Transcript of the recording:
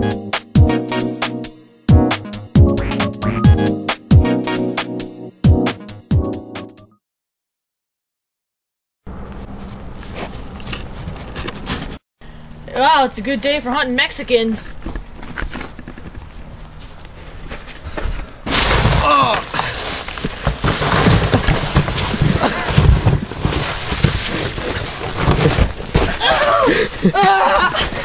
Wow, it's a good day for hunting Mexicans. Oh.